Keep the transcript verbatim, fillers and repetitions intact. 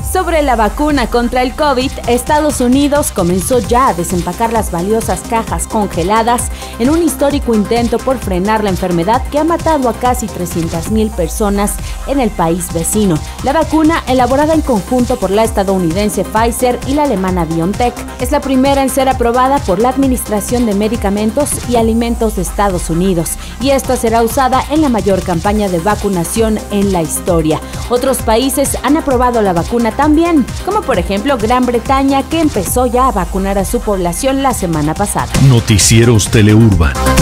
Sobre la vacuna contra el COVID, Estados Unidos comenzó ya a desempacar las valiosas cajas congeladas en un histórico intento por frenar la enfermedad que ha matado a casi trescientas mil personas en el país vecino. La vacuna, elaborada en conjunto por la estadounidense Pfizer y la alemana BioNTech, es la primera en ser aprobada por la Administración de Medicamentos y Alimentos de Estados Unidos, y esta será usada en la mayor campaña de vacunación en la historia. Otros países han aprobado la vacuna también, como por ejemplo Gran Bretaña, que empezó ya a vacunar a su población la semana pasada. Noticieros Teleurban.